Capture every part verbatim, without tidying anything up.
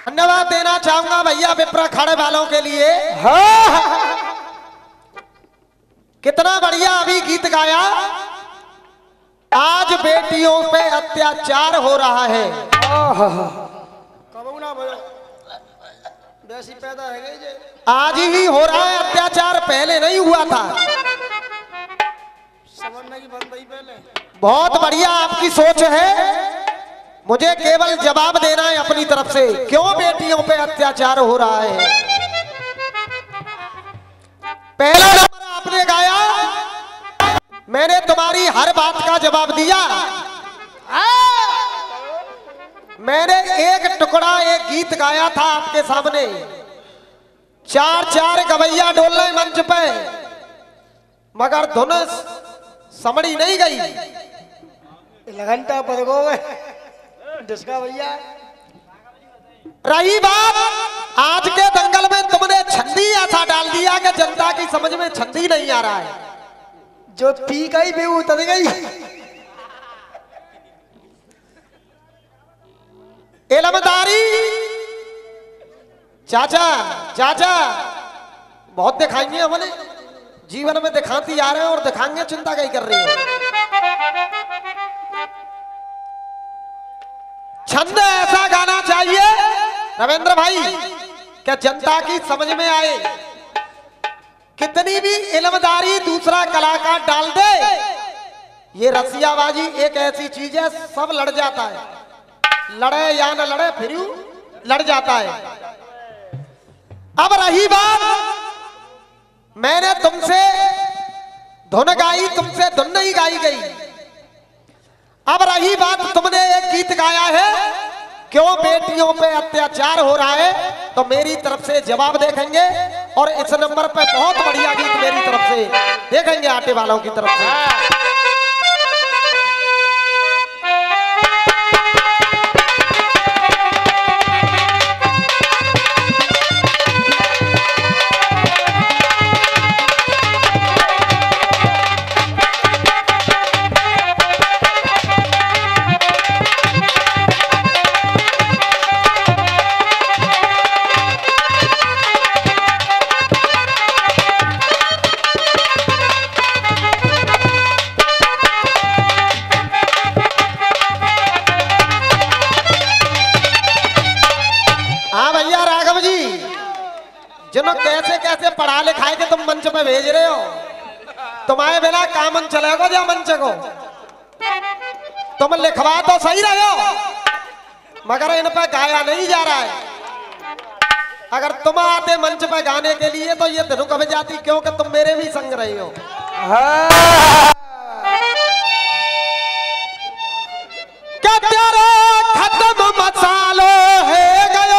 धन्यवाद देना चाहूंगा भैया विप्रा खड़े वालों के लिए। हाँ। कितना बढ़िया अभी गीत गाया। आज बेटियों पे अत्याचार हो रहा है। वैसी पैदा है गई जे। आज ही हो रहा है अत्याचार, पहले नहीं हुआ था। समझने की बंद नहीं पहले। बहुत बढ़िया आपकी सोच है, मुझे केवल जवाब देना है अपनी तरफ से, क्यों बेटियों पे अत्याचार हो रहा है। पहला नंबर आपने गाया, मैंने तुम्हारी हर बात का जवाब दिया। मैंने एक टुकड़ा एक गीत गाया था आपके सामने, चार चार गवैया डोल रहे मंच पे, मगर धुन समड़ी नहीं गई। घंटा पर गो जिसका भैया। रही बात आज के दंगल में, तुमने छंदी ऐसा डाल दिया कि जनता की समझ में छंदी नहीं आ रहा है। जो पी गई भी उतर गई। इलमदारी चाचा चाचा बहुत दिखाएंगे हमने, जीवन में दिखाती आ रहे हैं और दिखाएंगे, चिंता कहीं कर रही हो। छंद ऐसा गाना चाहिए रविंद्र भाई क्या जनता की समझ में आए। कितनी भी इल्मदारी दूसरा कलाकार डाल दे, ये रसियाबाजी एक ऐसी चीज है, सब लड़ जाता है, लड़े या न लड़े फिर लड़ जाता है। अब रही बात, मैंने तुमसे धुन गाई, तुमसे धुन नहीं गाई गई। अब रही बात, तुमने एक गीत गाया है क्यों बेटियों पे अत्याचार हो रहा है, तो मेरी तरफ से जवाब देखेंगे और इस नंबर पे बहुत बढ़िया गीत मेरी तरफ से देखेंगे आटे वालों की तरफ से। जिन्हों कैसे कैसे पढ़ा लिखाए के तुम मंच पे भेज रहे हो, तुम्हारे बिना काम मन चलेगा जो मंच को। तुम लिखवा तो सही रहे हो, मगर इन पे गाया नहीं जा रहा है। अगर तुम आते मंच पे गाने के लिए तो ये रुक भी जाती, क्योंकि तुम मेरे भी संग रहे हो। क्या तेरा खत्म मसालो है गयो,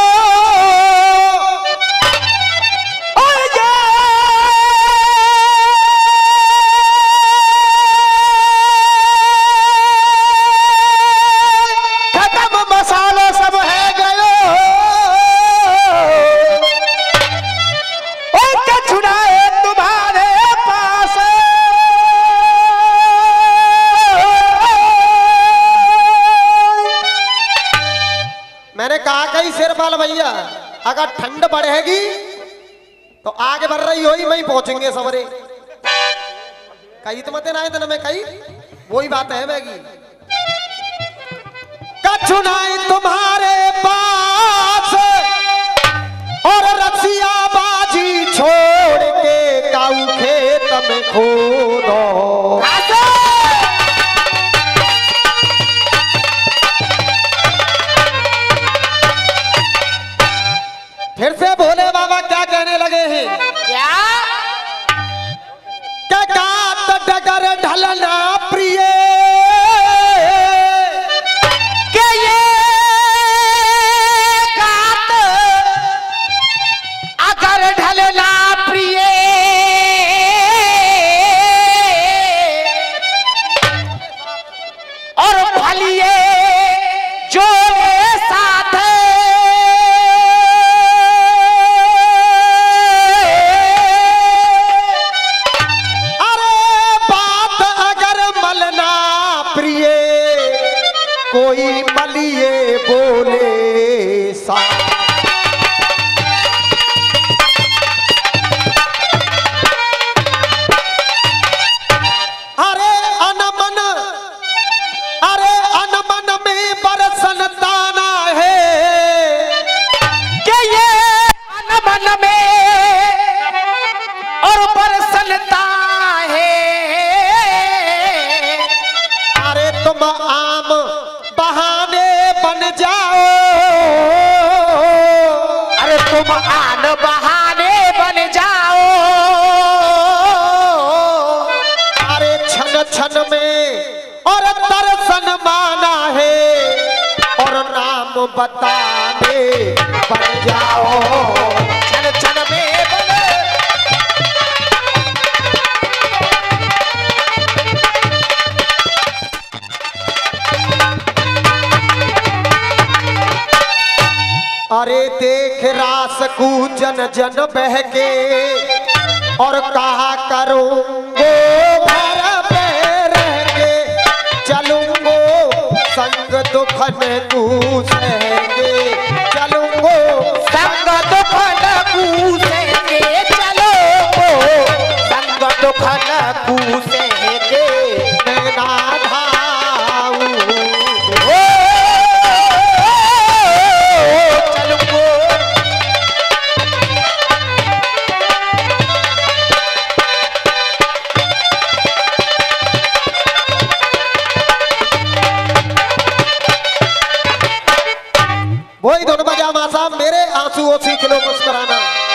भैया अगर ठंड बढ़ेगी तो आगे बढ़ रही हो ही वहीं पहुंचेंगे सवरे। कही तो मत ना दिन में कही वही बात है मैगी। कछुनाई तुम्हारे पास और रसिया बाजी छोड़ के काऊ खेत में खो दो। फिर से भोले बाबा क्या कहने लगे हैं, क्या क्या गात डगर ढलना प्रिय, के ये गात अगर ढलना प्रिय, और भलिए जो साथ कोई मलिए बोले सा। बन जाओ, अरे तुम आन बहाने बन जाओ, अरे छन छन में और दर्शन माना है, और नाम बताने बन जाओ, छन छन में बने। अरे देख रास कूजन जन बहके, और कहा करूंगो घर पे रह के, चलूंगो संग दुखन कूसेंगे, चलूंगो संग दुख न पूसेंगे, चलो संग दुख न पूसेंगे, नैना धाऊ, ओ चलूंगो। वही धुन बजा मासा मेरे आंसू ओसी किलो मुस्कुराना।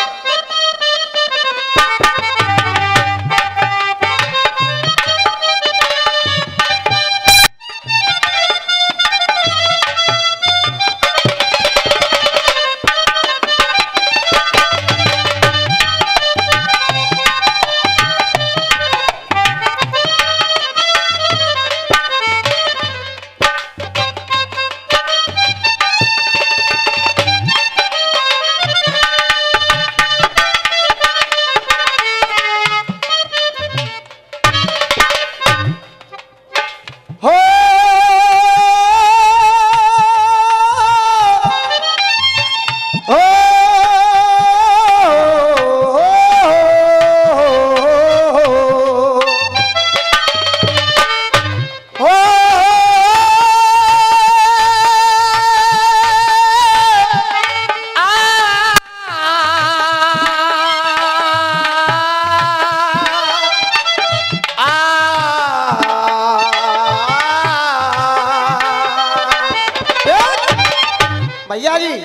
भैया जी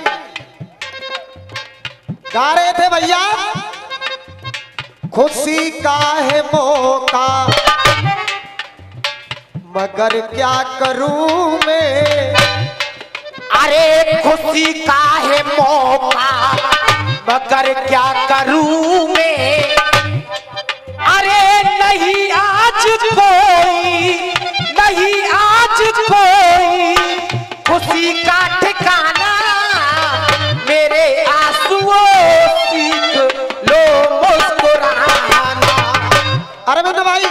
गा रहे थे भैया, खुशी का है मौका मगर क्या करूं मैं, अरे खुशी का है मौका मगर क्या करूं मैं, अरे नहीं आज कोई नहीं आज कोई खुशी का ठिकाना, मेरे आंसुओं सीख लो मुस्कुराना। अरविंद भाई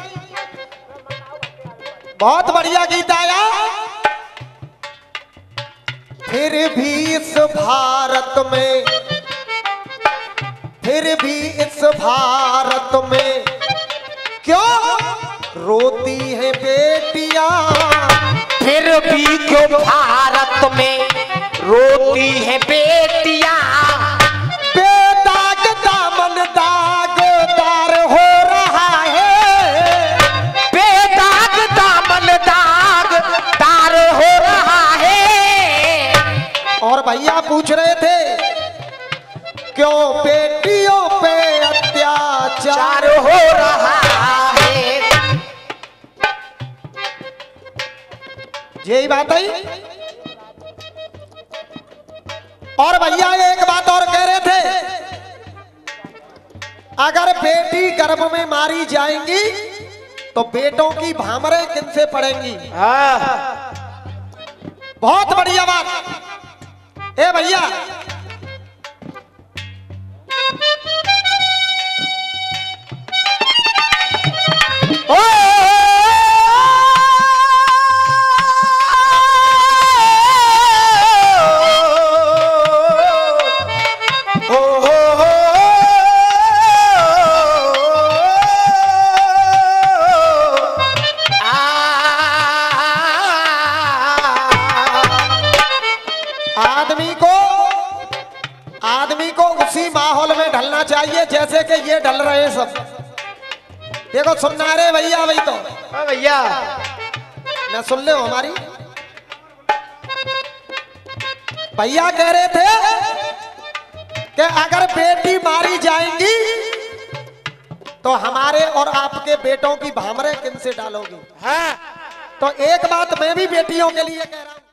बहुत बढ़िया गीत आया। फिर भी इस भारत में, फिर भी इस भारत में क्यों रोती है बेटियां, फिर भी क्यों भारत में रोती है बेटियां, बेदाग दामन दागदार हो रहा है, बेदाग दामन दागदार हो रहा है। और भैया पूछ रहे थे क्यों बेटियों पे अत्याचार चार हो रहा है। यही बात है। और भैया एक बात और कह रहे थे, अगर बेटी गर्भ में मारी जाएंगी तो बेटों की भामरे किनसे पड़ेंगी। बहुत बढ़िया बात। ए भैया ओ आदमी को आदमी को उसी माहौल में ढलना चाहिए जैसे कि ये ढल रहे हैं सब। देखो सुनना रे भैया, भाई तो भैया मैं सुन ले हमारी। भैया कह रहे थे कि अगर बेटी मारी जाएंगी तो हमारे और आपके बेटों की भामरे किन से डालोगी? हाँ। तो एक बात मैं भी बेटियों के लिए कह रहा हूं,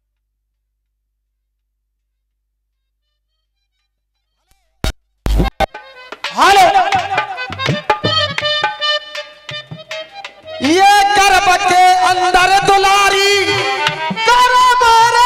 हेलो, ये गर्भ के अंदर दुलारी गर्भ रे,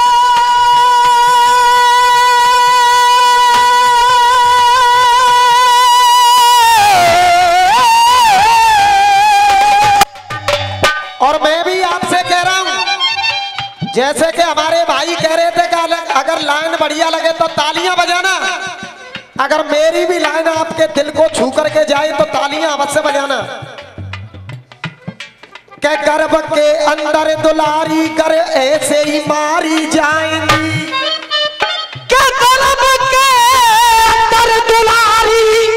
और मैं भी आपसे कह रहा हूं, जैसे कि हमारे भाई कह रहे थे कि अगर लाइन बढ़िया लगे तो तालियां बजाना, अगर मेरी भी लाइन आपके दिल को छू करके जाए तो तालियां अवश्य बजाना। के गर्भ के अंदर दुलारी कर ऐसे ही मारी जाएंगी, क्या गर्भ के अंदर दुलारी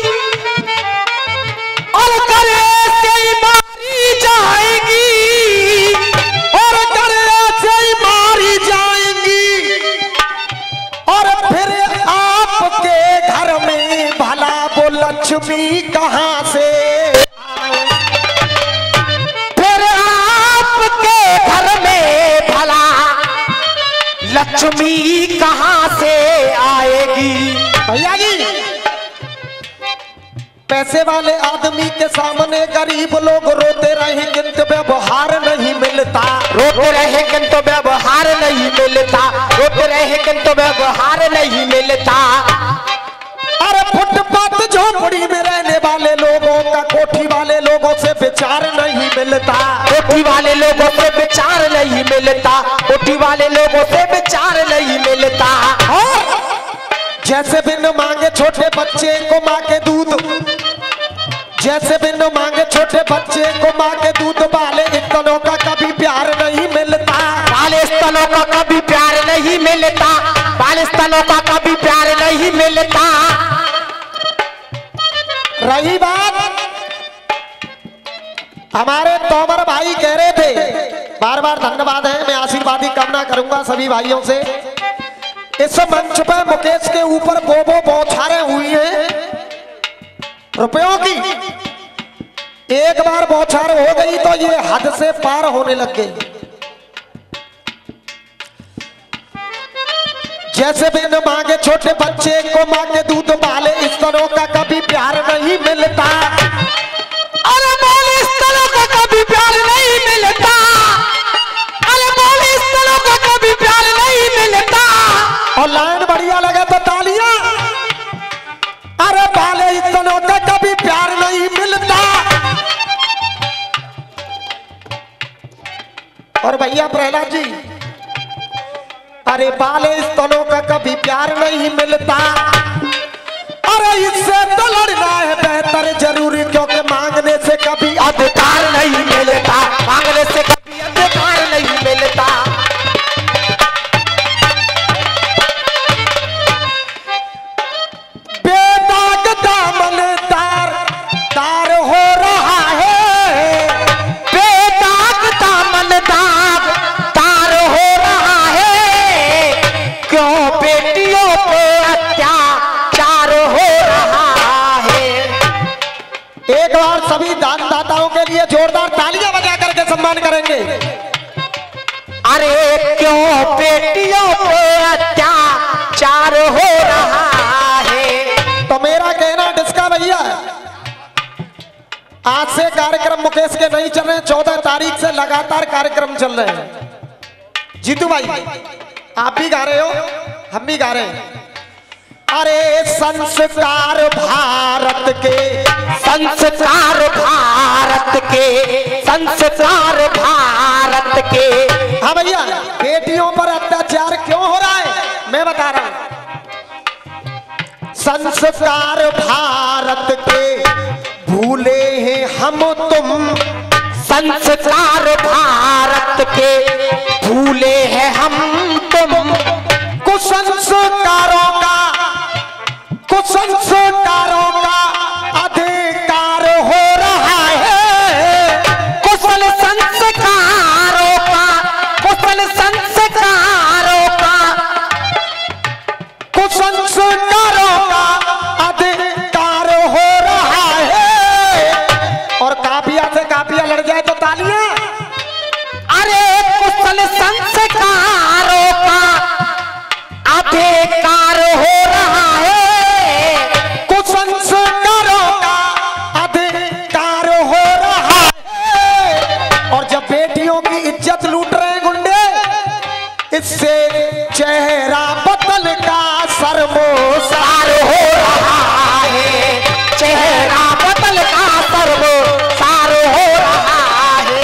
और कर ऐसे ही मारी जाएगी, और कर ऐसे ही मारी जाएंगी, और फिर आपके घर में भला वो लक्ष्मी कहां से, घर में भला लक्ष्मी कहां से आएगी? भैया जी, पैसे वाले आदमी के सामने गरीब लोग रोते रहे किंतु व्यवहार नहीं मिलता, रोते रहे किंतु व्यवहार नहीं मिलता, रोते रहे किंतु व्यवहार नहीं मिलता। अरे फुटपाथ झोपड़ी में रहने वाले लोगों का कोठी वाले लोगों से विचार नहीं मिलता, कोठी वाले लोगों से विचार नहीं मिलता, कोठी वाले लोगों से विचार नहीं मिलता। जैसे बिन मांगे छोटे बच्चे को माँ के दूध, जैसे बिन मांगे छोटे बच्चे को माँ के दूध वाले स्तनों का कभी प्यार नहीं मिलता, वाले स्तनों का कभी प्यार नहीं मिलता, वाले स्तनों का कभी प्यार नहीं मिलता। रही बात हमारे तोमर भाई कह रहे थे, बार बार धन्यवाद है, मैं आशीर्वाद ही कामना करूंगा सभी भाइयों से। इस मंच पर मुकेश के ऊपर बोबो बौछारें हुई हैं रुपयों की, एक बार बौछार हो गई तो ये हद से पार होने लग गई। जैसे बिन मांगे छोटे बच्चे को माँ के दूध वाले स्तनों का कभी प्यार नहीं मिलता, अरे बोले स्तनों का कभी प्यार नहीं मिलता, अरे बोले स्तनों का कभी प्यार नहीं मिलता। और लाइन बढ़िया लगे तो तालियां, अरे बाले स्तनों का कभी प्यार नहीं मिलता। और भैया प्रहलाद जी, अरे बाले स्तनों का कभी प्यार नहीं मिलता, अरे इससे तो लड़ना है बेहतर जरूरी, क्योंकि मांगने से कभी अधिकार नहीं मिलता, मांगने से कभी अधिकार नहीं मिलता। बेदाग दामन तार तार हो रहा है, बेदाग दामन दाग तार हो रहा है, क्यों बेटियों पे अत्याचार हो रहा है। एक बार सभी दानदाताओं के लिए जोरदार तालियां बजा करके सम्मान करेंगे। अरे क्यों बेटियों पे अत्याचार हो रहा है। तो मेरा कहना डिस्का भैया, आज से कार्यक्रम मुकेश के नहीं चल रहे, चौदह तारीख से लगातार कार्यक्रम चल रहे हैं। जीतू भाई आप भी गा रहे हो, हम भी गा रहे हैं। अरे संस्कार भारत के, संस्कार भारत के, संस्कार भारत के। हाँ भैया, बेटियों पर अत्याचार क्यों हो रहा है मैं बता रहा हूं। संस्कार भारत के भूले हैं हम तुम, संस्कार भारत के भूले हैं हम तुम। कुसंस्कारों का, कुसंस्कारों का अधिकार हो रहा है। कुशल संस्कारों का, कुशल संस्कारों का इससे चेहरा बदल का सर्वोसार हो रहा है, चेहरा बदल का सर्वोसार हो रहा है।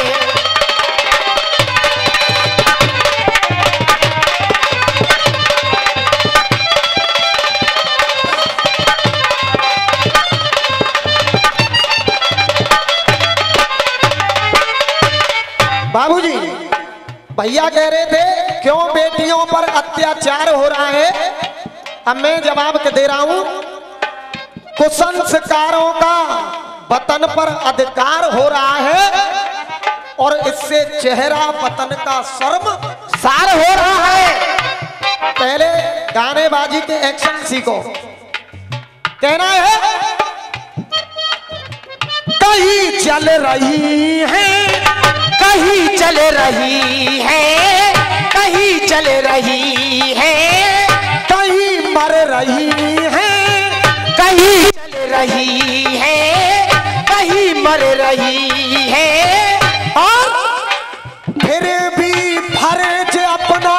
बाबूजी, भैया कह रहे थे क्यों बेटियों पर अत्याचार हो रहा है। अब मैं जवाब दे रहा हूं, कुसंस्कारों का वतन पर अधिकार हो रहा है और इससे चेहरा वतन का शर्म सार हो रहा है। पहले गाने बाजी के एक्शन सीखो। कहना है कहीं चल रही है, कहीं चल रही है, कहीं चल रही है, कहीं मर रही है, कहीं चल रही है, कहीं मर रही है। और फिर भी फर्ज अपना,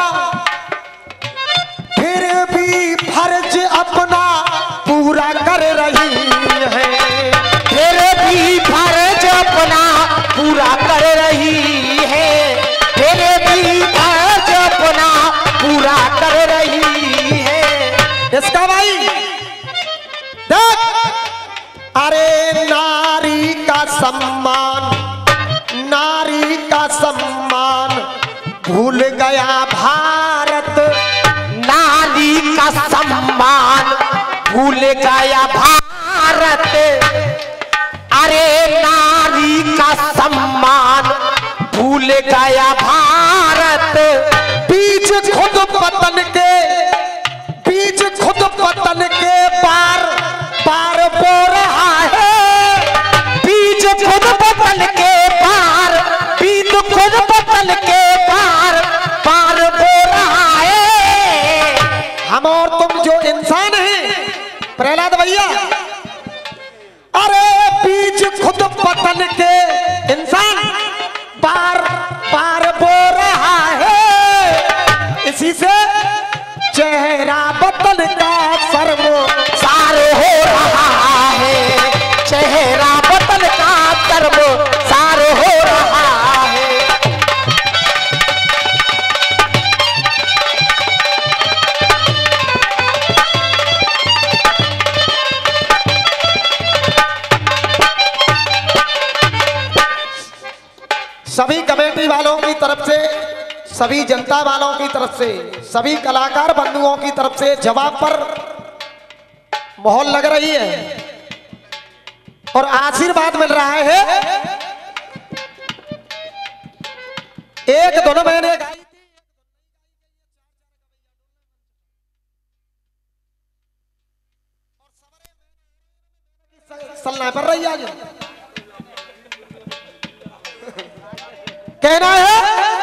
फिर भी फर्ज अपना पूरा कर रही है, फिर भी फर्ज अपना पूरा कर रही है, फिर भी फर्ज अपना पूरा कर रही है। इसका भाई देख, अरे नारी का सम्मान, नारी का सम्मान भूल गया भारत, नारी का सम्मान भूल गया भारत। अरे नारी का सम्मान भूल गया भारत। बीच खुद पतन के, बीच खुद पतन के पार पार बो रहा है, बीच खुद पतन के पार, बीच खुद पतन के पार पार बो रहा है। हम और तुम जो इंसान हैं प्रहलाद भैया, अरे बीच खुद पतन के इंसान पार पार बो रहा है, इसी से चेहरा बदल का सर्वोसार हो रहा है, चेहरा बदल का सर्वोसार हो रहा है। सभी कमेटी वालों की तरफ से, सभी जनता वालों की तरफ से, सभी कलाकार बंधुओं की तरफ से जवाब पर मोहर लग रही है और आशीर्वाद मिल रहा है। एक दोनों महीने चलना पड़ रही है आज। कहना है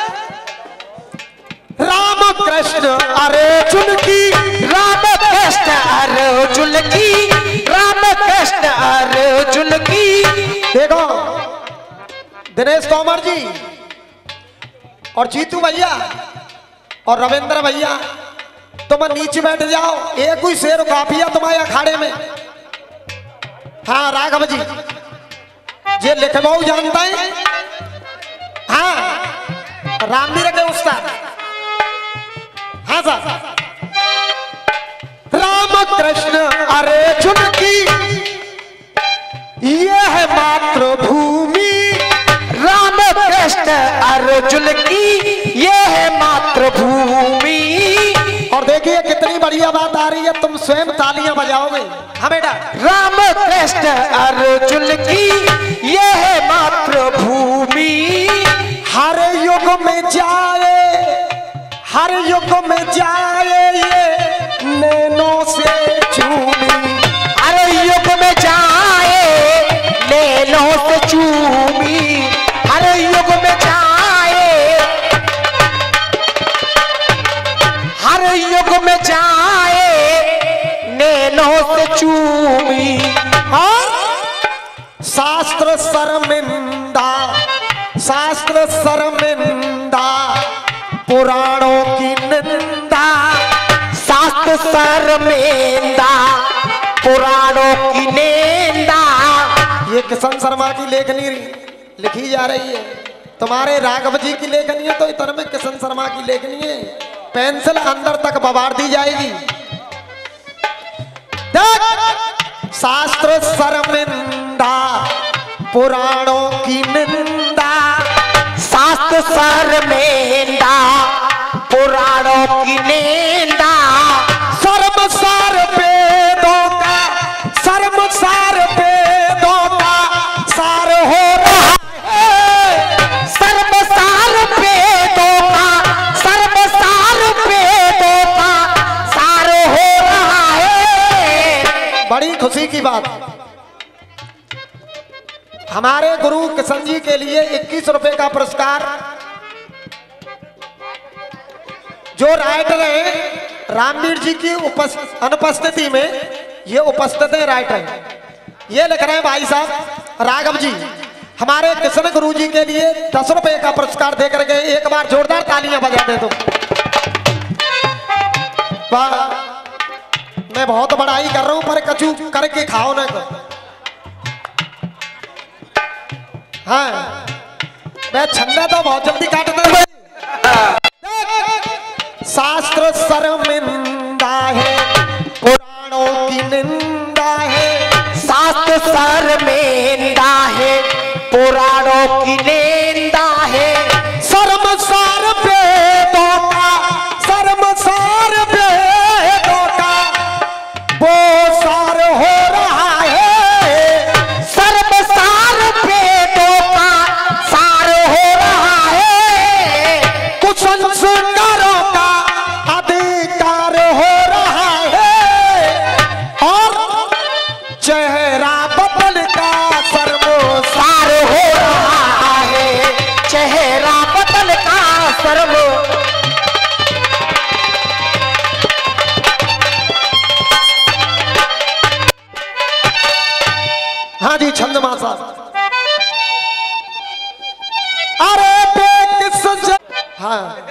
राम कृष्ण अर्जुन की, राम कृष्ण अर्जुन की, राम कृष्ण अर्जुन की। देखो दिनेश तोमर जी और जीतू भैया और रविंद्र भैया, तुम नीचे बैठ जाओ, एक ही शेर काफी है तुम्हारे अखाड़े में। हाँ राघव जी, ये लिखवाऊ जानता है। हाँ रामवीर के उस्ताद। हाँ साहब, राम कृष्ण अर्जुन की ये है मातृभूमि, राम कृष्ण अर्जुन की ये है मातृभूमि। और देखिए कितनी बढ़िया बात आ रही है, तुम स्वयं तालियां बजाओगे। हाँ बेटा, राम कृष्ण अर्जुन की ये है मातृभूमि। हर युग में जाए, हर युग में जाए ये नैनों से चूमी, हर युग में जाए नैनों से चूमी, हर युग में जाए, हर युग में जाए नैनों से चूमी। और शास्त्र शर्मिंदा, शास्त्र शर्मिंदा, पुराण पुराणों की निंदा, शास्त्र शर्मिंदा, पुराणों की निंदा। ये किशन शर्मा की लेखनी लिखी जा रही है, तुम्हारे राघव जी की लेखनी है तो इधर में किशन शर्मा की लेखनी है। पेंसिल अंदर तक बवार दी जाएगी। देख, शास्त्र शर्मिंदा, पुराणों की निंदा, शास्त्र शर्मिंदा, पुराणों की निंदा। सर्वसार वेदों का, सर्वसार वेदों का सार हो रहा है। सर्वसार वेदों का, सर्वसार वेदों का सार हो रहा है। बड़ी खुशी की बात, हमारे गुरु किशन जी के लिए इक्कीस रुपए का पुरस्कार जो राइटर है रामवीर जी की अनुपस्थिति में, ये उपस्थित है राइटर, ये लिख रहे हैं भाई साहब राघव जी, हमारे किशन गुरु जी के लिए दस रुपए का पुरस्कार देकर गए। एक बार जोरदार तालियां बजा दे तुम। वाह, मैं बहुत बड़ाई कर रहा हूं पर कचू करके खाओ ना को। हाँ, मैं छंदा तो बहुत जल्दी काटता हूं। शास्त्र शर्मिंदा है, पुराणों की निंदा है। शास्त्र शर्मिंदा है, पुराणों की निंदा है। सर्वसार वेदों का, सर्वसार वेदों का वो सार हो रहा है। सर्वसार वेदों का सार हो रहा है। कुछ संस्कारों का अधिकार हो रहा है और चेहरा बदल का सर्वसार हो रहा है। चेहरा बदल का सर्व। हाँ जी, छंदमा साहब। अरे बेकिस ज... हाँ,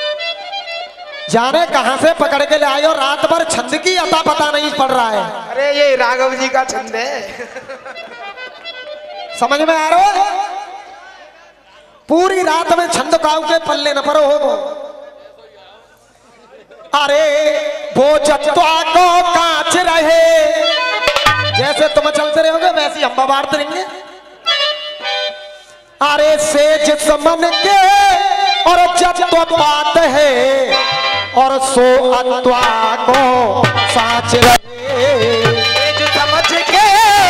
जाने कहां से पकड़ के ले आए और रात भर छंद की अता पता नहीं पड़ रहा है। अरे ये राघव जी का छंद है। समझ में आ रहा है? पूरी रात में छंद काऊ के पल्ले न परो हो। अरे वो जत्वा को कांच रहे, जैसे तुम चलते रहोगे वैसे हम बांटते रहेंगे। अरे सेज समन के और जत्वा बात है और सो अत्वा को साच रहे। जो समझ के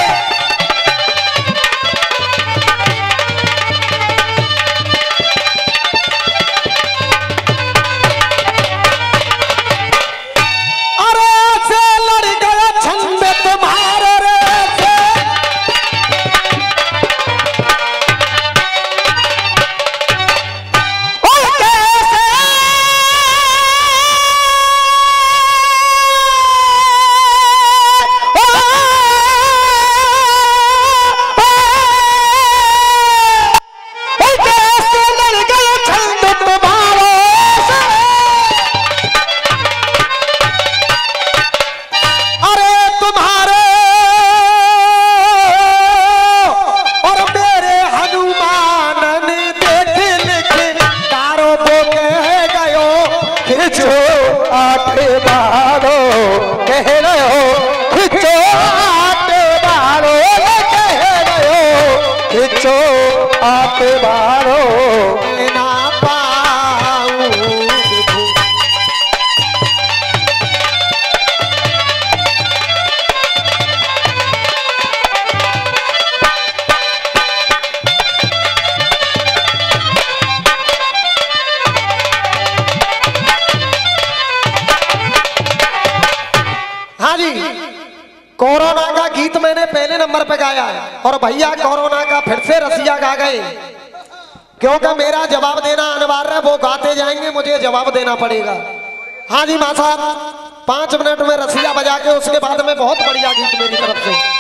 कोरोना का गीत मैंने पहले नंबर पे गाया है और भैया कोरोना का फिर से रसिया गा गए, क्योंकि मेरा जवाब देना अनिवार्य है। वो गाते जाएंगे, मुझे जवाब देना पड़ेगा। हाँ जी मां साहब, पांच मिनट में रसिया बजा के उसके बाद में बहुत बढ़िया गीत मेरी तरफ से।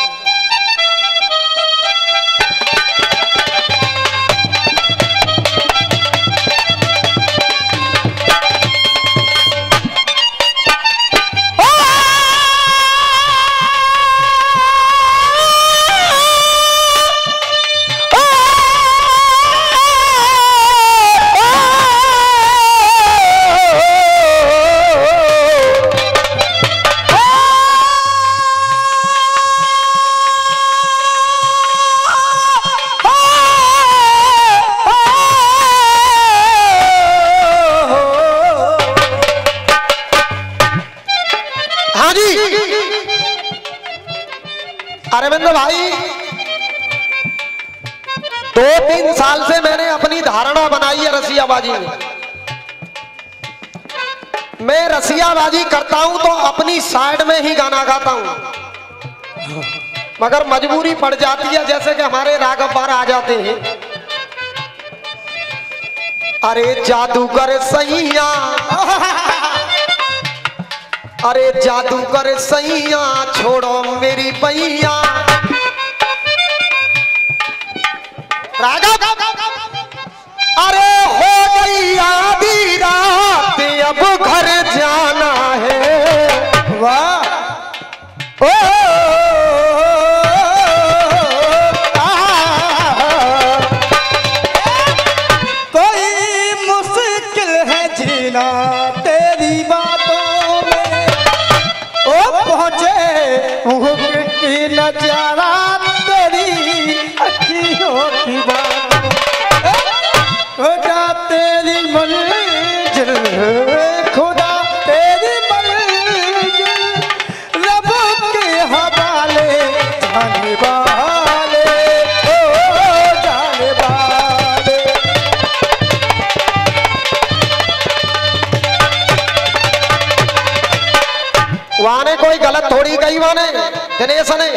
अरविंद भाई, दो तीन साल से मैंने अपनी धारणा बनाई है रसियाबाजी में। मैं रसियाबाजी करता हूं तो अपनी साइड में ही गाना गाता हूं, मगर मजबूरी पड़ जाती है, जैसे कि हमारे राघव बार आ जाते हैं। अरे जादूगर सैया, अरे जादूगर सैया, छोड़ो मेरी पैया। राघव, अरे हो गई आधी रात, अब घर जाना है। वाह, ओ, कोई मुश्किल है जीना तेरी बातों में, ओ पहुंचे मुश्किल नजारा तेरी अखियों की बात, खुदा तेरी मंजिल, खुदा तेरी मंजिल, रब के हवाले जाने वाले, ओ जाने वाले। वाने कोई गलत थोड़ी गई, वाने दिनेश ने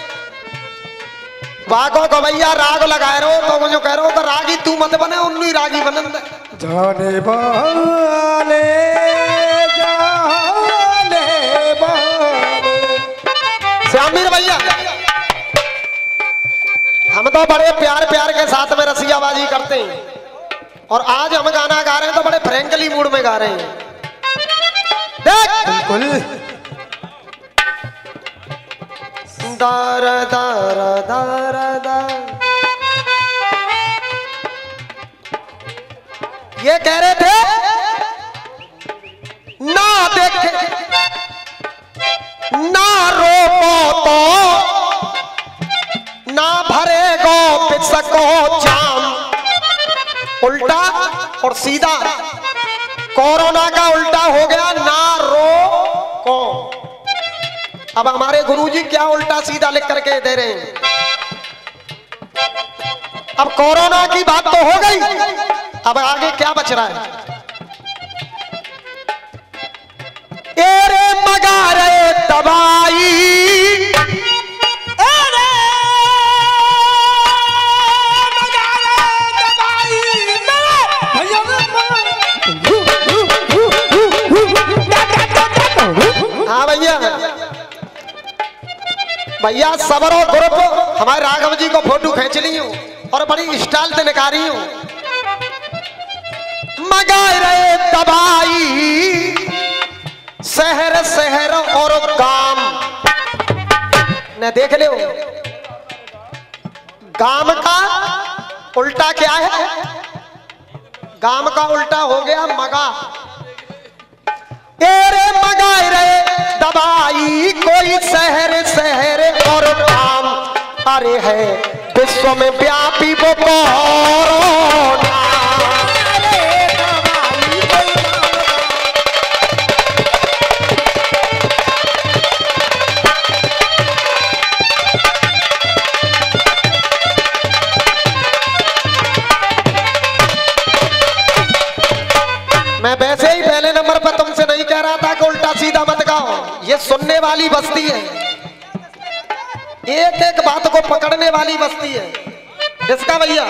वाको को भैया राग लगाए रहो, तो मुझे कह रहा हूं रागी तू मत बने, उन्नी रागी बनन दे। जाने वाले जाने वाले। श्यामीर भैया, हम तो बड़े प्यार प्यार के साथ में रसियाबाजी करते हैं, और आज हम गाना गा रहे हैं तो बड़े फ्रेंकली मूड में गा रहे हैं। देख बिल्कुल। दार दार दार दार, ये कह रहे थे ना देखे ना रोको तो ना भरेगो पिसको जाम। उल्टा और सीधा, कोरोना का उल्टा हो गया ना रोको। अब हमारे गुरुजी क्या उल्टा सीधा लिख करके दे रहे हैं। अब कोरोना की बात तो हो गई, अब आगे क्या बच रहा है। एरे मगारे दवाई, अरे मगारे दवाई, हाँ भैया, भैया सबरो ग्रुप हमारे राघव जी को फोटो खींच ली हूँ और बड़ी स्टाइल से निकाली हूँ। मगारे दवाई, शहर शहर और गांव ने देख लो। गांव का उल्टा क्या है? गांव का उल्टा हो गया मगा। तेरे मगारे दवाई, कोई शहर शहर और गांव, अरे है विश्व में व्यापी वो कोरोना। मैं वैसे ही पहले नंबर पर तुमसे नहीं कह रहा था कि उल्टा सीधा मत गाओ, ये सुनने वाली बस्ती है, एक एक बात को पकड़ने वाली बस्ती है। इसका भैया,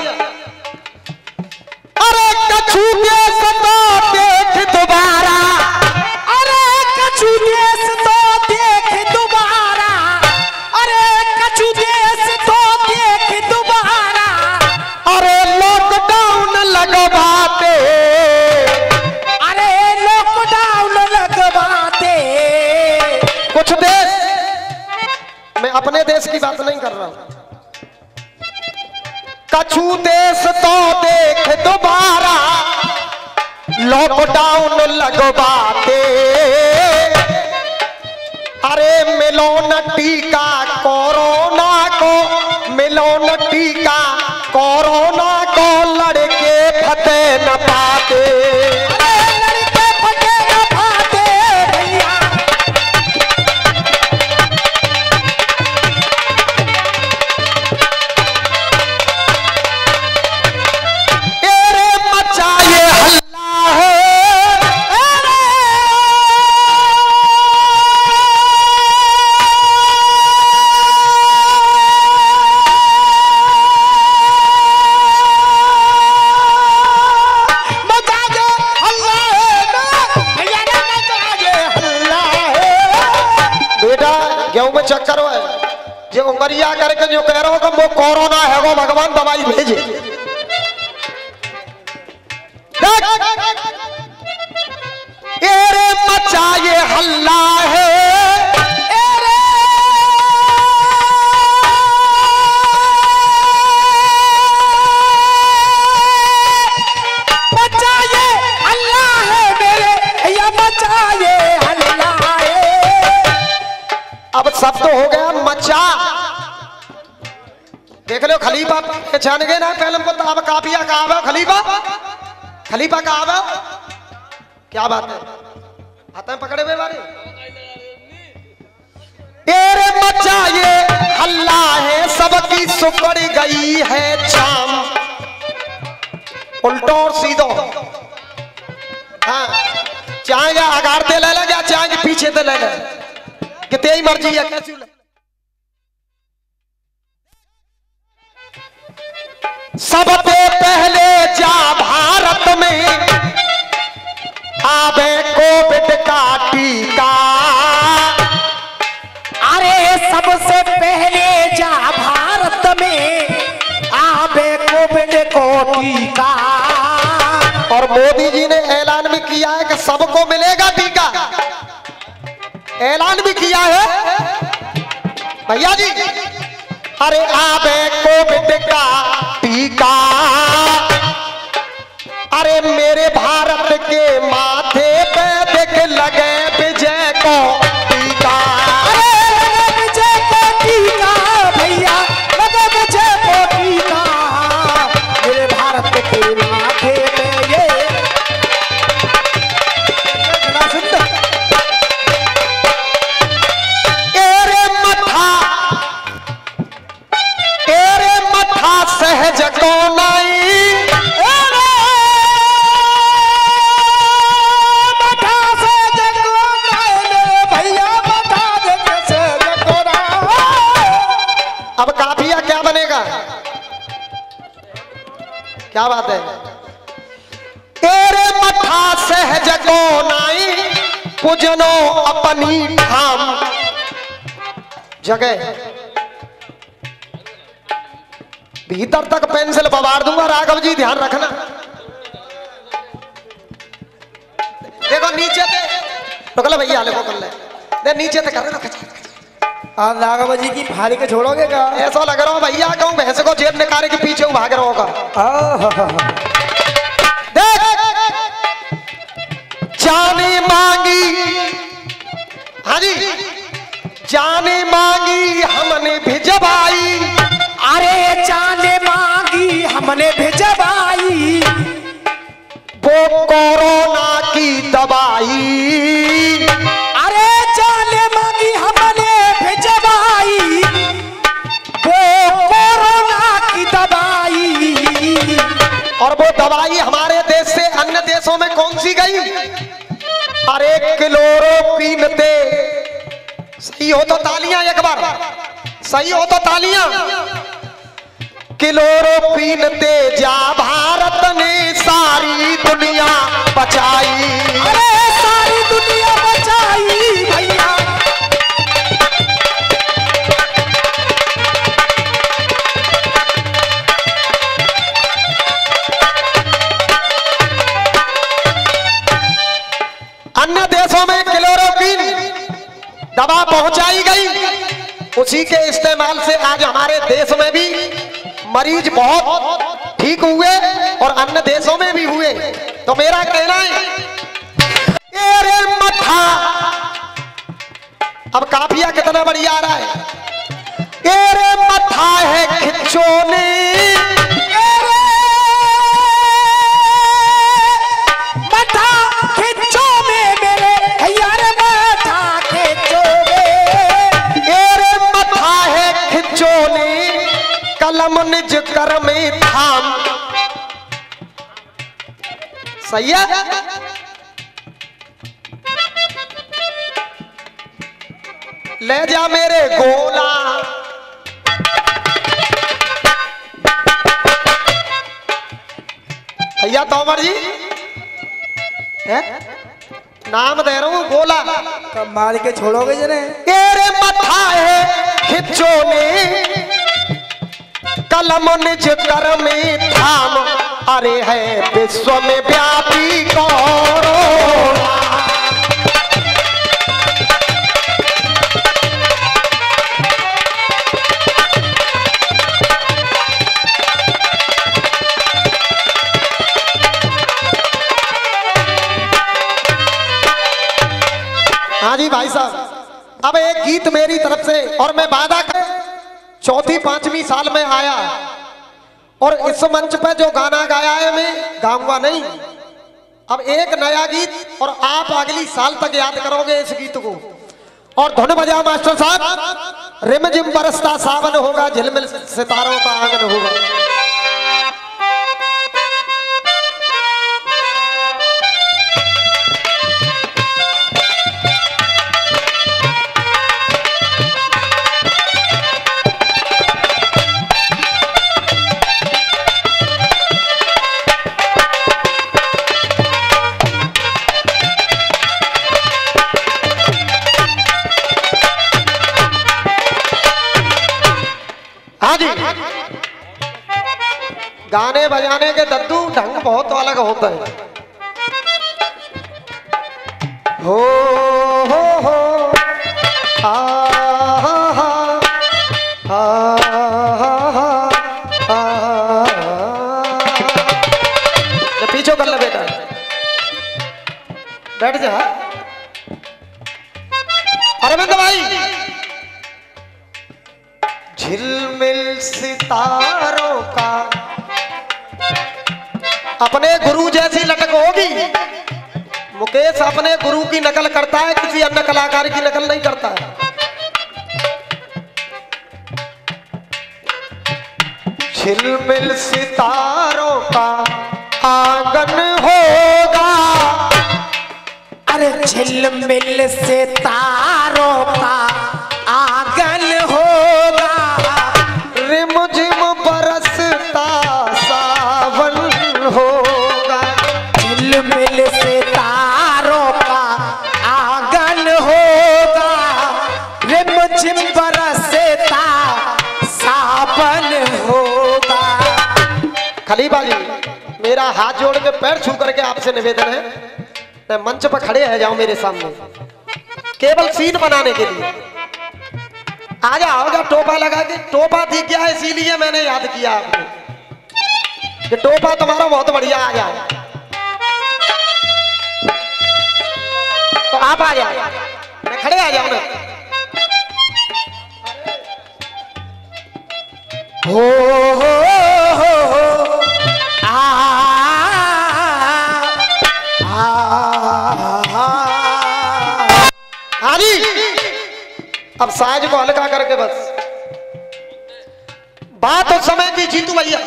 अरे कछु देश तो देख दोबारा, अरे कछु देश तो देख दोबारा, अरे कछु देश तो देख दोबारा, अरे लॉकडाउन लगवाते, अरे लॉकडाउन लगवाते। कुछ देश, मैं अपने देश की बात नहीं कर रहा हूं, कछु देश तो देख दोबारा लॉकडाउन लगवाते, अरे मिलो न टीका कोरोना को, मिलो न टीका कोरोना को, लड़के फतेह न पाते। चेक करो है जो उमरिया करके जो कह रहा हो कि वो कोरोना है वो भगवान दवाई भेजे। एरे मचा ये हल्ला है, एरे मचा ये हल्ला है मेरे, या मचा ये हल्ला है। अब शब्द तो हो गया मचा। देख लो खलीफा पहचान गए ना पहले को, अब काफिया का आवा खलीफा, खलीफा का आवा। क्या बात है, हाथ में पकड़े हुए बारे। तेरे मचा ये हल्ला है, सबकी सुकड़ गई है चाम। उल्टो और सीधो, हाँ चाहे या अगाड़ते ले ले या चाहे पीछे ते ले ले, कि तेरी मर्जी है कैसी ले। सबसे पहले जा भारत में आवे कोविड का टीका। अरे सबसे पहले जा भारत में आवे कोविड को टीका। और मोदी जी ने ऐलान भी किया है कि सबको मिलेगा टीका, ऐलान भी किया है भैया जी। अरे आवे कोविड का टीका, अरे मेरे भारत के माथे पे देख लगे विजय को टीका। अरे लगे विजय को टीका भैया, लगे विजय को टीका मेरे भारत के माथे पे ये। एरे मथा, एरे मथा सहज को नहीं, अब काफिया क्या बनेगा, क्या बात है। तेरे मथा सहज को नाई, पूजनो अपनी ठाम जगह। भीतर तक पेंसिल बवाड़ दूंगा राघव जी, ध्यान रखना। देखो नीचे ते रुक ले भैया, ले कर ले, दे नीचे ते कर रहे। आप राघव जी की फाड़ी के छोड़ोगे क्या? ऐसा लग रहा हूँ भैया कहूँ भैंस को जेब निकाले के पीछे हूँ भाग रहा होगा। देख जाने मांगी, हाँ जी जाने मांगी हमने भिजवाई। अरे जाने मांगी हमने भिजवाई, वो कोरोना की दवाई। अरे जाने मांगी हमने भिजवाई, वो कोरोना की दवाई। और वो दवाई हमारे देश से अन्य देशों में कौन सी गई? अरे क्लोरोक्वीन थे। सही हो तो तालियां एक बार, सही हो तो तालियां। क्लोरोक्वीन ते जा भारत ने सारी दुनिया बचाई। अरे सारी दुनिया बचाई भैया। अन्य देशों में क्लोरोक्वीन दवा पहुंचाई गई, उसी के इस्तेमाल से आज हमारे देश में भी मरीज बहुत ठीक हुए और अन्य देशों में भी हुए। तो मेरा कहना है एरे मथा, अब काफिया कितना बढ़िया आ रहा है। एरे मथा है खिचोने, मथा खिंचो में मेरे भैया रे, मथा खिंचो में। एरे मथा है खिचोने, कलम निज कर में थाम। सही है। ले जा मेरे गोला, भैया तोमर जी है नाम दे रहा हूँ गोला। तब मार के छोड़ोगे जने? तेरे मथा है खिचो ने कलम निज कर में थाम, अरे है विश्व में व्यापी कौरो। हाँ जी भाई साहब, अब एक गीत मेरी तरफ से, और मैं वादा कर चौथी पांचवी साल में आया और इस मंच पे जो गाना गाया है मैं गाऊंगा नहीं। अब एक नया गीत और आप अगली साल तक याद करोगे इस गीत को। और धुन बजा मास्टर साहब, रिमझिम बरसता सावन होगा, झिलमिल सितारों का आंगन होगा। हाँ जी, गाने बजाने के दद्दू ढंग बहुत अलग होता है। हो हो हो आ हा हा आ हा हा पीछे कर ले बेटा, बैठ जा। अरविंद भाई, झिलमिल सितारों का अपने गुरु जैसी लटक होगी। मुकेश अपने गुरु की नकल करता है, किसी अन्य कलाकार की नकल नहीं करता है। झिलमिल सितारों का आंगन होगा, अरे झिलमिल सितारों का आंगन होगा, रिमझिम बरसता सावन होगा। झिलमिल सितारों का आंगन होगा, रिमझिम बरसता सावन होगा। खलीफा जी, मेरा हाथ जोड़ के पैर छू करके आपसे निवेदन है, मैं मंच पर खड़े हैं जाओ मेरे सामने केवल सीन बनाने के लिए। आ जाओ, टोपा लगा के, टोपा थी क्या इसीलिए मैंने याद किया आपको कि टोपा तुम्हारा बहुत बढ़िया। आ जाओ तो आप आ जाओ, मैं खड़े आ जाओ ना। हो हो हो हो आ हाँ जी, अब साज को हल्का करके बस बात उस समय की जीतू भैया।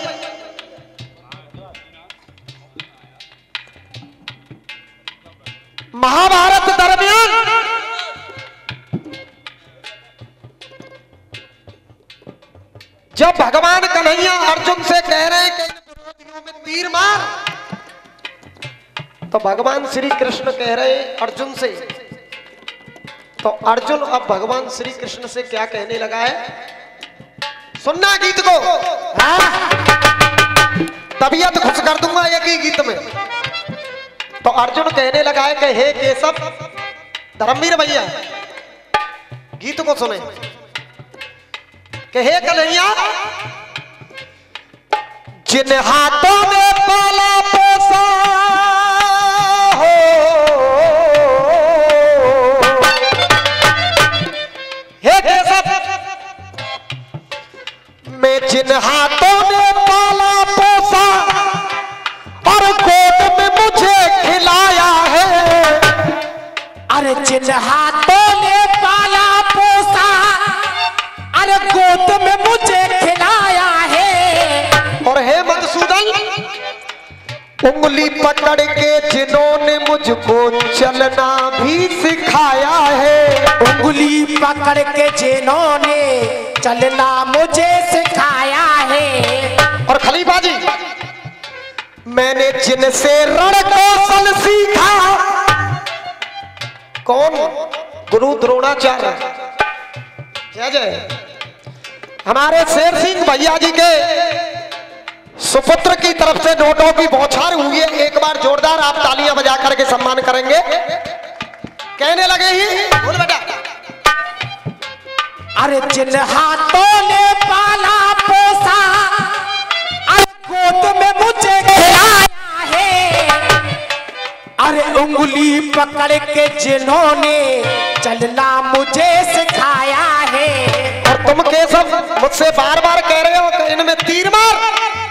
महाभारत दरमियान जब भगवान कन्हैया अर्जुन से कह रहे हैं कि विरोधियों में तीर मार, तो भगवान श्री कृष्ण कह रहे हैं अर्जुन से, तो अर्जुन अब भगवान श्री कृष्ण से क्या कहने लगा है, सुनना गीत को। तबीयत खुश कर दूंगा एक ही गीत में। तो अर्जुन कहने लगा है कि हे केशव, धर्मवीर भैया गीत को सुने, कि हे कन्हैया, जिन हाथों में पाला पोसा हो, हे केशव, मैं जिन हाथों ने पाला पोसा और गोद में मुझे खिलाया है, अरे जिन हाथों ने पाला पोसा, अरे गोद में मुझे खिलाया है। और हे मधुसूदन, उंगली पकड़ के जिन्होंने मुझको चलना भी सिखाया है, उंगली पकड़ के जिन्होंने चलना मुझे सिखाया है। और खलीफा जी, मैंने जिनसे रण कौशल सीखा, कौन? गुरु द्रोणाचार्य। जय जय। हमारे शेर सिंह भैया जी के सुपुत्र की तरफ से नोटों की बौछार हुई है। एक बार जोरदार आप तालियां बजा करके सम्मान करेंगे। कहने लगे ही बोल बेटा। अरे जिन हाथों ने पाला पोसा, अरे गोद में मुझे खिलाया है, अरे उंगली पकड़ के जिन्होंने चलना मुझे सिखाया है। और तुम केशव मुझसे बार बार कह रहे हो कि इनमें तीर मार।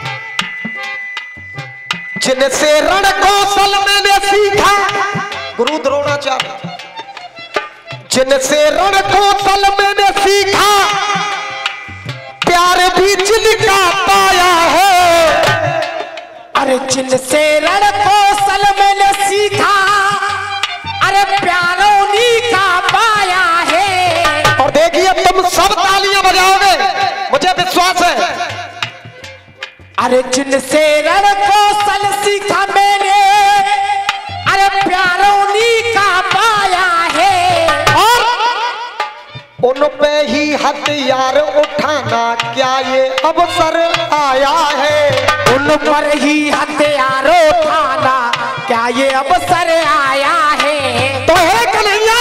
जिनसे रण कौशल मैंने सीखा, गुरु द्रोणाचार्य। जिनसे रण कौशल मैंने सीखा, प्यार भी जिनका पाया है। अरे जिनसे रण कौशल मैंने सीखा, अरे प्यार उन्हीं का पाया है। और देखिए तुम सब तालियां बजाओगे, मुझे विश्वास है। अरे जिनसे रण कौशल सीखा मैंने, अरे प्यार उन्हीं का पाया है। और उन पे ही हथियार उठाना क्या ये अवसर आया है। उन पर ही हथियार उठाना क्या ये अवसर आया है। तो है कन्हैया,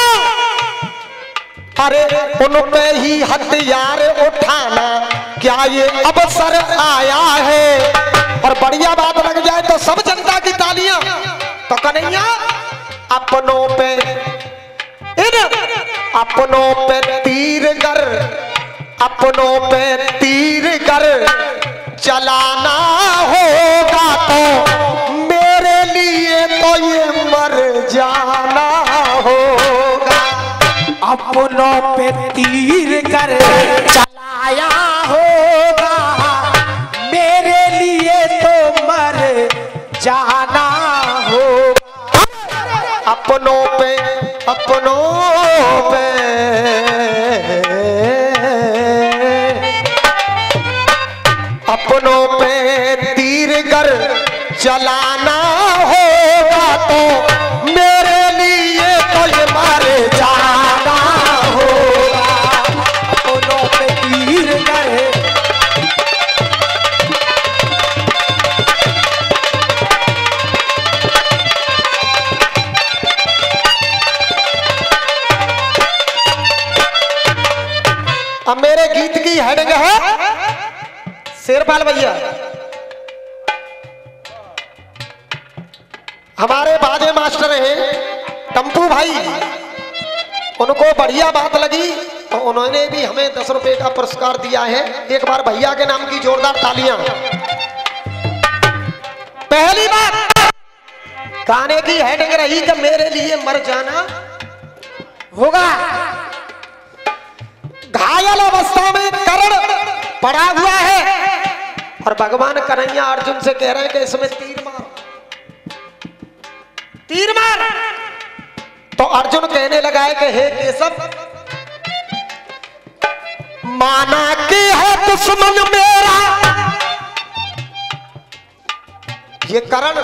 अरे उन पे ही हथियार उठाना क्या ये अवसर आया है। और बढ़िया बात लग जाए तो सब जनता की तालियां। तो कन्हैया अपनों पे इन अपनों पे तीर गर, अपनों पे तीर गर चलाना होगा तो मेरे लिए तो ये मर जाना होगा। अपनों पे तीर कर चलाया होगा, मेरे लिए तो मर जाना होगा। अपनों पे अपनों पे अपनों पे तीर गर चलाना होगा तो मेरे लिए तो ये मर जाना होगा। अपनों पे तीर कर अब मेरे गीत की हेडिंग है शेरपाल भैया। हमारे बाजे मास्टर हैं टम्पू भाई, उनको बढ़िया बात लगी तो उन्होंने भी हमें दस रुपए का पुरस्कार दिया है। एक बार भैया के नाम की जोरदार तालियां। पहली बात गाने की हेडिंग रही कि मेरे लिए मर जाना होगा। घायल अवस्था में करण पड़ा हुआ है और भगवान कन्हैया अर्जुन से कह रहे हैं कि इसमें तीर मार, तीर मार। तो अर्जुन कहने लगा है कि हे केशव, माना कि है दुश्मन मेरा ये करण,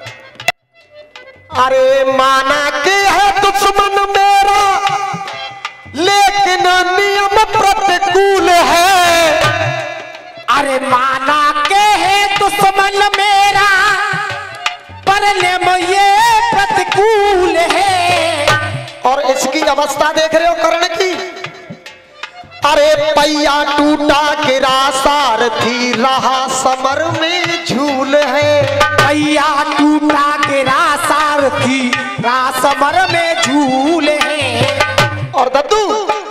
अरे माना कि है दुश्मन मेरा लेकिन नियम प्रतिकूल है। अरे माना के है दुश्मन मेरा पर नियम ये प्रतिकूल है। और इसकी अवस्था देख रहे हो कर्ण की। अरे पैया टूटा गिरा सारथी रहा समर में झूल है। पैया टूटा गिरा सारथी रहा समर में झूल है। और दद्दू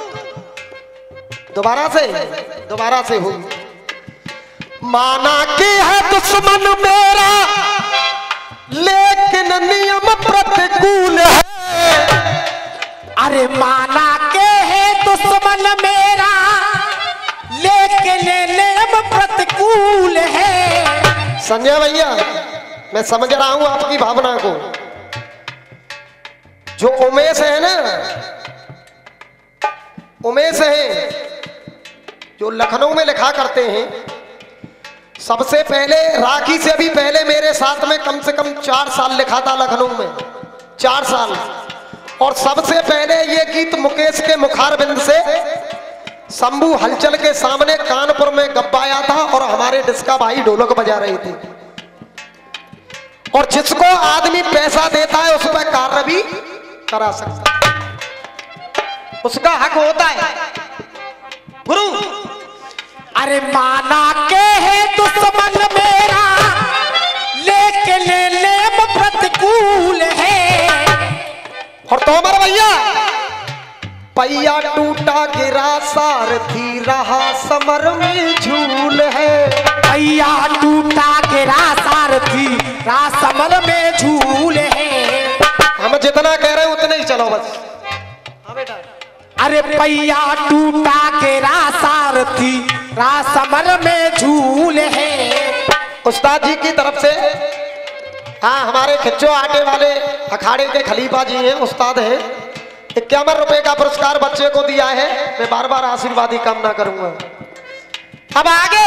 दोबारा से दोबारा से हो। माना कि है दुश्मन मेरा लेकिन नियम प्रतिकूल है। अरे माना के है दुश्मन मेरा लेकिन नियम प्रतिकूल है। संजय भैया मैं समझ रहा हूं आपकी भावना को। जो उमेश है ना, उमेश है जो लखनऊ में लिखा करते हैं, सबसे पहले राखी से भी पहले मेरे साथ में कम से कम चार साल लिखा था लखनऊ में, चार साल। और सबसे पहले ये गीत मुकेश के मुखारबिंद से शंभू हलचल के सामने कानपुर में गब्बाया था और हमारे डिस्का भाई ढोलक बजा रहे थे। और जिसको आदमी पैसा देता है उस पर कार्य भी करा सकता है, उसका हक होता है। गुरु अरे माना के है दुश्मन मेरा लेके ले ले प्रतिकूल है। और तोमर भैया पैया टूटा गिरा सारथी रहा समर में झूल है। पैया टूटा गिरा सारथी रहा समर में झूल है। हम जितना कह रहे हैं उतने ही चलो बस। हाँ बेटा। अरे पैया टूटा गिरा सारथी रहा समर में झूल है। उस्ताद जी की तरफ से हाँ हमारे खिच्चो आटे वाले अखाड़े के खलीफा जी हैं, उस्ताद हैं, इक्यावन रुपए का पुरस्कार बच्चे को दिया है। मैं बार बार आशीर्वाद ही कामना करूंगा। अब आगे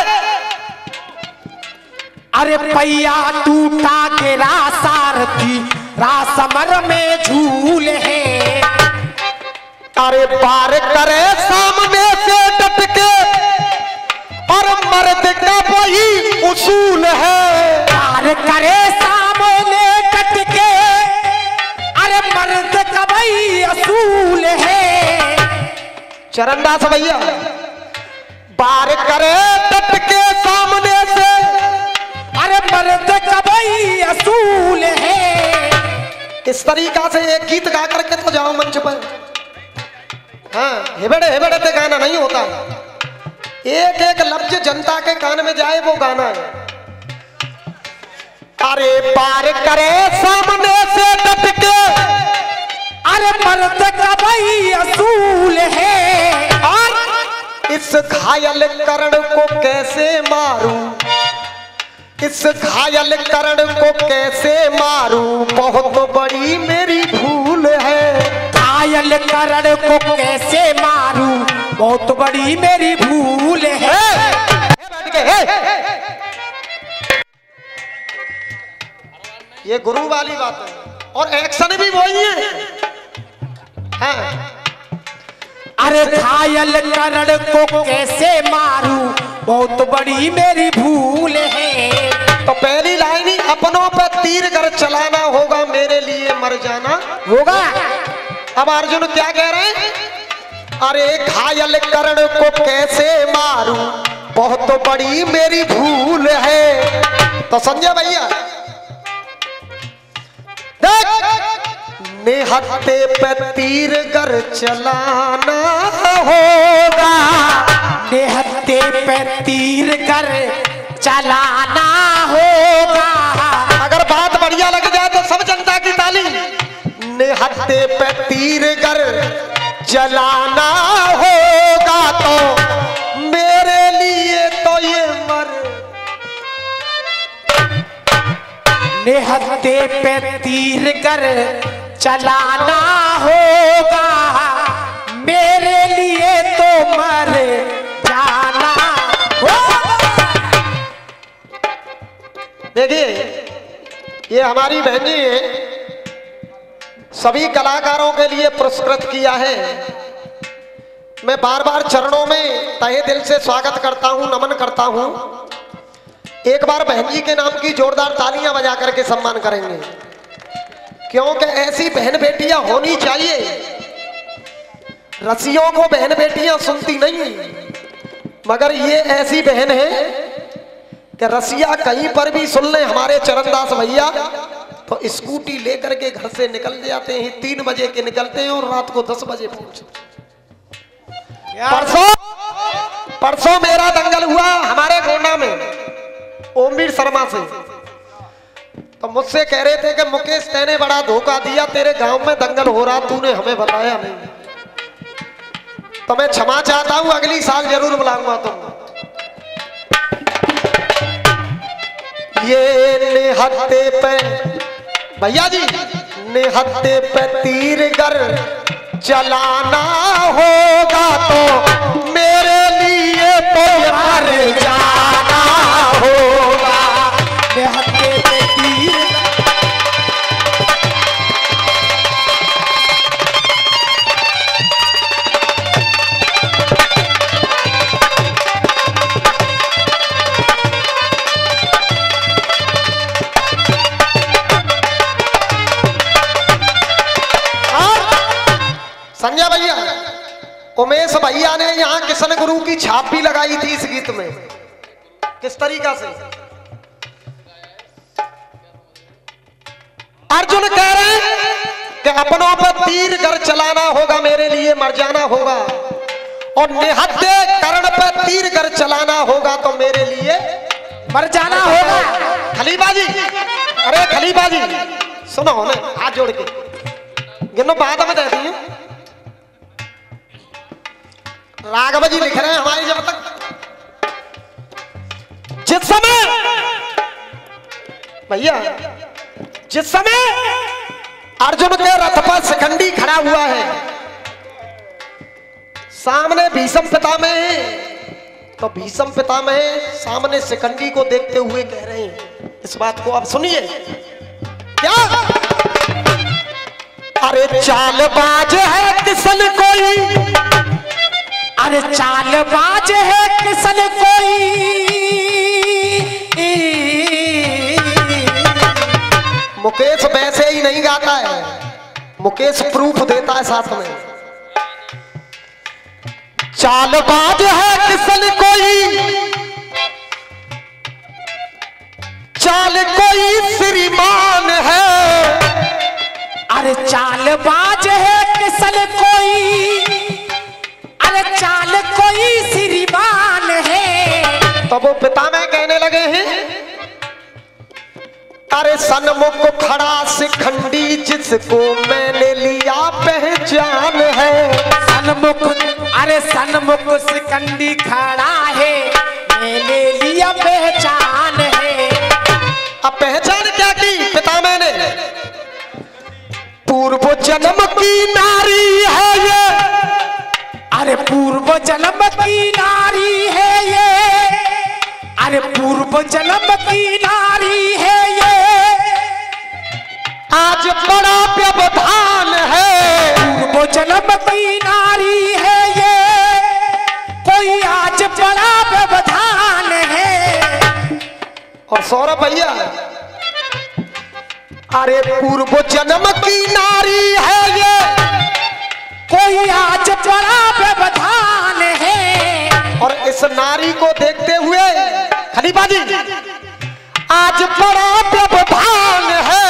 अरे पैया टूटा गिरा सारथी रहा समर में झूल है। अरे पार करे सामने से डट के और मर्द का वही उसूल है। पार करे सामने डट के अरे मर्द का वही असूल है। चरणदास भैया पार करे डट के सामने से अरे मर्द का वही असूल है। इस तरीका से एक गीत गा करके तो जाओ मंच पर। हाँ हेबड़े हेबड़े ते गाना नहीं होता, एक एक लफ्ज जनता के कान में जाए वो गाना है। अरे पार करे सामने से डट के अरे मर्द का वही असूल है। और इस घायल करण को कैसे मारूं, इस घायल करण को कैसे मारूं, बहुत बड़ी मेरी भूल है। घायल करण को कैसे मारूं, बहुत बड़ी मेरी भूल है। ये गुरु वाली बात है और एक्शन भी वही है। हाँ। अरे घायल करण को कैसे मारूं, बहुत बड़ी मेरी भूल है। तो पहली लाइन ही अपनों पर तीर कर चलाना होगा, मेरे लिए मर जाना होगा। अब अर्जुन क्या कह रहे हैं? अरे घायल करण को कैसे मारूं, बहुत बड़ी मेरी भूल है। तो संजय भैया निहत्ते पे तीर कर चलाना होगा, निहत्ते पे तीर कर चलाना होगा। अगर बात बढ़िया लग जाए तो सब जनता की ताली। निहत्ते पे तीर कर चलाना होगा तो मेरे लिए तो ये मर। निहत्ते पे तीर कर चलाना होगा, मेरे लिए तो मर जाना होगा। देखिए ये हमारी बहन जी है, सभी कलाकारों के लिए पुरस्कृत किया है। मैं बार बार चरणों में तहे दिल से स्वागत करता हूं, नमन करता हूं। एक बार बहन जी के नाम की जोरदार तालियां बजा करके सम्मान करेंगे, क्योंकि ऐसी बहन बेटियां होनी चाहिए। रसियों को बहन बेटियां सुनती नहीं, मगर ये ऐसी बहन है कि रसिया कहीं पर भी सुन ले हमारे चरणदास भैया तो स्कूटी लेकर के घर से निकल जाते हैं। तीन बजे के निकलते हैं और रात को दस बजे पहुंचते। परसों परसों मेरा दंगल हुआ हमारे गोंडा में ओमवीर शर्मा से, तो मुझसे कह रहे थे कि मुकेश तेने बड़ा धोखा दिया, तेरे गांव में दंगल हो रहा तूने हमें बताया नहीं। तो मैं क्षमा चाहता हूं, अगली साल जरूर बुलाऊंगा तुम। ये निहत्ते पे भैया जी निहत्ते पे तीर कर चलाना होगा तो मेरे लिए तो मर जाना होगा। निहत्ते पे तीर संजय भैया, उमेश भैया ने यहाँ किशन गुरु की छाप भी लगाई थी इस गीत में। किस तरीका से? अर्जुन कह रहे हैं कि अपनों पर तीर गर चलाना होगा, मेरे लिए मर जाना होगा, और निहत्थे कर्ण पर तीर गर चलाना होगा तो मेरे लिए मर जाना होगा। खलीफा जी, अरे खलीफा जी सुनो ना, हाथ जोड़ के गिनो, बाद में दे दी। राघव जी लिख रहे हैं हमारी जब तक, जिस समय भैया, जिस समय अर्जुन के रथ पर शिखंडी खड़ा हुआ है, सामने भीष्म पितामह है, तो भीष्म पितामह सामने शिखंडी को देखते हुए कह रहे हैं इस बात को, आप सुनिए क्या। अरे चालबाज है किसन कोई, अरे चालबाज है किसन कोई, मुकेश वैसे ही नहीं गाता है, मुकेश प्रूफ देता है साथ में। चालबाज है किसन कोई, चाल कोई श्रीमान है, अरे चालबाज है किसन कोई, अरे चाल कोई श्रीमान है। तो वो पितामह कहने लगे हैं, अरे सन्मुख खड़ा शिखंडी जिसको मैंने लिया पहचान है। सन्मुख, अरे सन्मुख शिखंडी खड़ा है, मैंने लिया पहचान है। अब पहचान क्या की पितामह ने? पूर्व जन्म की नारी है ये, अरे पूर्व जन्म की नारी है ये, अरे पूर्व जन्म की नारी है ये, आज बड़ा व्यवधान है। पूर्व जन्म की नारी है ये, कोई आज बड़ा व्यवधान है। और सौरभ भैया, अरे पूर्व जन्म की नारी है ये, कोई आज बड़ा व्यवधान है। और इस नारी को देखते हुए खलीफा जी, आज बड़ा व्यवधान है।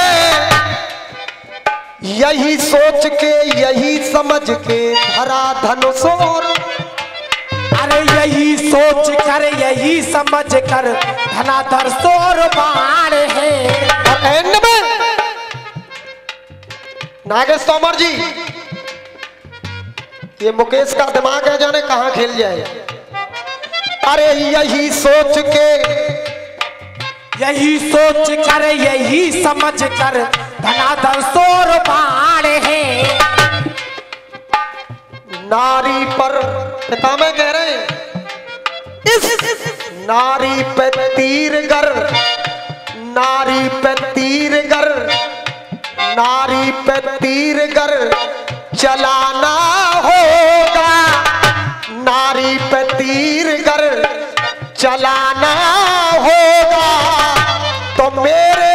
यही सोच के, यही समझ के धरा धनुषोर, अरे यही सोच कर, यही समझ कर धनाधर सोर बाण है। और एंड में नागेश तोमर जी, ये मुकेश का दिमाग है जाने कहां खेल जाए। अरे यही सोच के, यही सोच कर, यही समझ कर धनाधर सोर बाण है। नारी पर पितामह कह रहे हैं, इस नारी पे तीर गर, नारी पे तीर गर, नारी पे तीर गर चलाना होगा, नारी पे तीर गर चलाना होगा तो मेरे